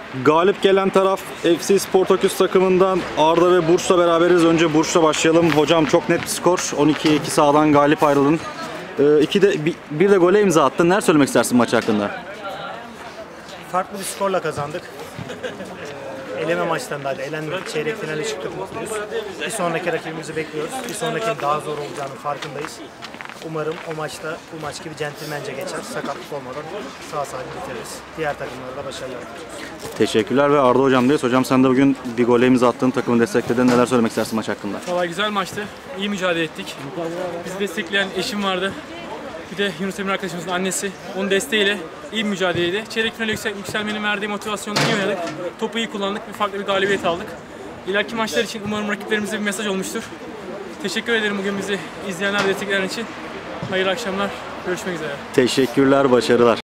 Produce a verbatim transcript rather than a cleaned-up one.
Galip gelen taraf F C Sportaküs takımından Arda ve Burç'la beraberiz. Önce Burç'la başlayalım. Hocam çok net bir skor. on ikiye iki sağdan galip ayrıldın. Ee, iki de, bir, bir de gole imza attın. Neler söylemek istersin maç hakkında? Farklı bir skorla kazandık. Eleme maçlarındaydı. Elendik. Çeyrek finale çıktık, mutluyuz. Bir sonraki rakibimizi bekliyoruz. Bir sonrakinin daha zor olacağının farkındayız. Umarım o maçta bu maç gibi centilmence geçer. Sakatlık olmadan sağ salim bitiririz. Diğer takımlarda başarılar diliyoruz. Teşekkürler ve Arda hocamdayız. Hocam sen de bugün bir gole imza attın, takımı destekledin. Neler söylemek istersin maç hakkında? Valla güzel maçtı. İyi mücadele ettik. Bizi destekleyen eşim vardı. Bir de Yunus Emre arkadaşımızın annesi. Onun desteğiyle iyi bir mücadeleydi. Çeyrek finale yüksel yükselmenin verdiği motivasyonla iyi oynadık. Topu iyi kullandık. Bir farklı bir galibiyet aldık. İleriki maçlar için umarım rakiplerimize bir mesaj olmuştur. Teşekkür ederim bugün bizi izleyenler ve destekleyen için. Hayırlı akşamlar. Görüşmek üzere. Teşekkürler, başarılar.